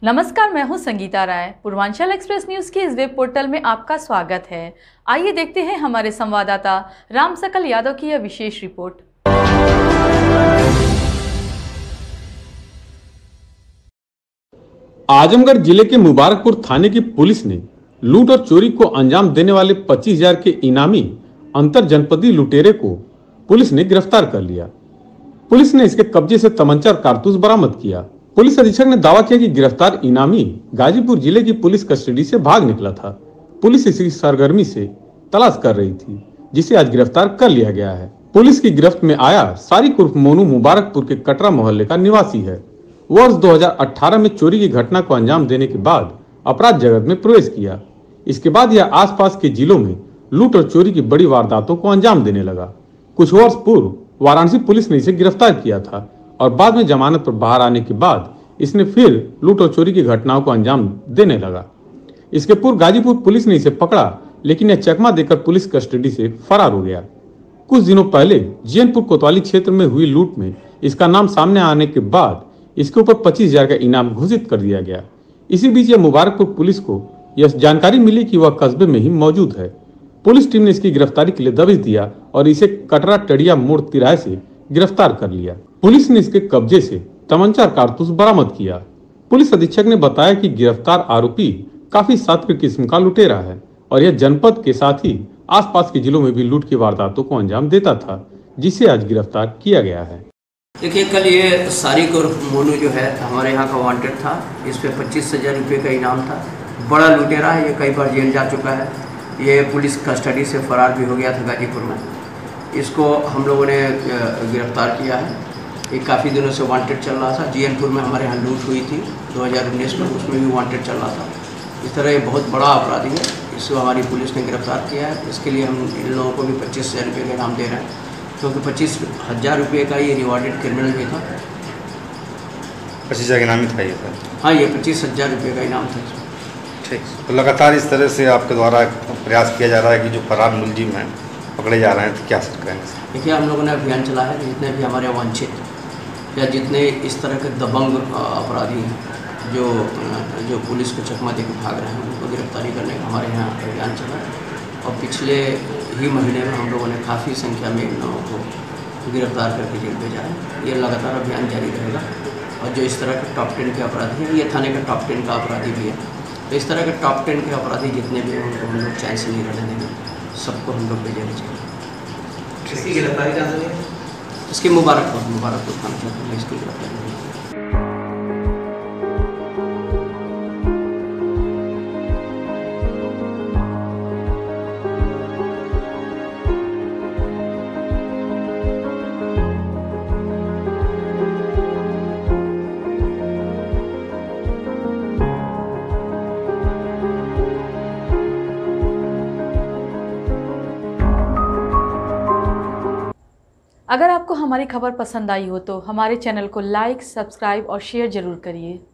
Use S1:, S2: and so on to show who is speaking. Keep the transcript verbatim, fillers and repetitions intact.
S1: नमस्कार, मैं हूं संगीता राय। पूर्वांचल एक्सप्रेस न्यूज के इस वेब पोर्टल में आपका स्वागत है। आइए देखते हैं हमारे संवाददाता राम सकल यादव की यह विशेष रिपोर्ट।
S2: आजमगढ़ जिले के मुबारकपुर थाने की पुलिस ने लूट और चोरी को अंजाम देने वाले पच्चीस हजार के इनामी अंतर जनपदीय लुटेरे को पुलिस ने गिरफ्तार कर लिया। पुलिस ने इसके कब्जे से तमंचा और कारतूस बरामद किया। पुलिस अधीक्षक ने दावा किया कि गिरफ्तार इनामी गाजीपुर जिले की पुलिस कस्टडी से भाग निकला था। पुलिस इसी सरगर्मी से तलाश कर रही थी, जिसे आज गिरफ्तार कर लिया गया है। पुलिस की गिरफ्त में आया सारिक उर्फ मोनू मुबारकपुर के कटरा मोहल्ले का निवासी है। वर्ष दो हज़ार अठारह में चोरी की घटना को अंजाम देने के बाद अपराध जगत में प्रवेश किया। इसके बाद यह आसपास के जिलों में लूट और चोरी की बड़ी वारदातों को अंजाम देने लगा। कुछ वर्ष पूर्व वाराणसी पुलिस ने इसे गिरफ्तार किया था और बाद में जमानत पर बाहर आने के बाद इसने फिर लूट और चोरी की घटनाओं को अंजाम देने लगा। इसके पूर्व गाजीपुर पुलिस ने इसे पकड़ा, लेकिन यह चकमा देकर पुलिस कस्टडी से फरार हो गया। कुछ दिनों पहले जीयनपुर कोतवाली क्षेत्र में हुई लूट में इसका नाम सामने आने के बाद इसके ऊपर पच्चीस हजार का इनाम घोषित कर दिया गया। इसी बीच यह मुबारकपुर पुलिस को यह जानकारी मिली कि वह कस्बे में ही मौजूद है। पुलिस टीम ने इसकी गिरफ्तारी के लिए दबिश दिया और इसे कटरा टड़िया मोड़ तिराहे से गिरफ्तार कर लिया। पुलिस ने इसके कब्जे से तमंचा और कारतूस बरामद किया। पुलिस अधीक्षक ने बताया कि गिरफ्तार आरोपी काफी सख्त किस्म का लुटेरा है और यह जनपद के साथ ही आसपास के जिलों में भी लूट की वारदातों को अंजाम देता था, जिसे आज गिरफ्तार किया गया है।
S3: देखिए, कल ये सारिक और मोनू जो है हमारे यहाँ का वांटेड था। इस पे पच्चीस हजार रुपये का इनाम था। बड़ा लुटेरा है, ये कई बार जेल जा चुका है। ये पुलिस कस्टडी से फरार भी हो गया था गाजीपुर में। इसको हम लोगों ने गिरफ्तार किया है। ये काफ़ी दिनों से वांटेड चल रहा था। जीएनपुर में हमारे यहाँ लूट हुई थी दो हज़ार उन्नीस में, उसमें भी वांटेड चल रहा था। इस तरह ये बहुत बड़ा अपराधी है, इसको हमारी पुलिस ने गिरफ्तार किया है। इसके लिए हम इन लोगों को भी पच्चीस हज़ार रुपये का इनाम दे रहे हैं, क्योंकि पच्चीस हज़ार रुपये का ये रिवॉर्डेड क्रिमिनल भी था।
S4: पच्चीस हज़ार का इनाम था ये सर?
S3: हाँ, ये पच्चीस हज़ार रुपये का इनाम था।
S4: ठीक, तो लगातार इस तरह से आपके द्वारा प्रयास किया जा रहा है कि जो फरार मुलजिम हैं पकड़े जा रहे हैं, तो क्या सर करेंगे?
S3: देखिए, हम लोगों ने अभियान चला है। जितने भी हमारे वांछित या जितने इस तरह के दबंग अपराधी हैं जो जो पुलिस को चकमा देकर भाग रहे हैं, उनको गिरफ्तारी करने का हमारे यहाँ अभियान चला है। और पिछले ही महीने में हम लोगों ने काफ़ी संख्या में इन लोगों को गिरफ्तार करके जेल भेजा है। ये लगातार अभियान जारी रहेगा। और जो इस तरह के टॉप टेन के अपराधी हैं, ये थाने का टॉप टेन का अपराधी भी है। तो इस तरह के टॉप टेन के अपराधी जितने भी हैं, उनको हम लोग चैन से नहीं रहने देंगे। सबको हम लोग भेजे चाहिए।
S5: इसकी गिरफ्तारी कहाँ से हुई?
S3: इसकी मुबारकपुर मुबारकपुर थाना में इसकी गिरफ्तारी हुई।
S1: अगर आपको हमारी खबर पसंद आई हो तो हमारे चैनल को लाइक, सब्सक्राइब और शेयर जरूर करिए।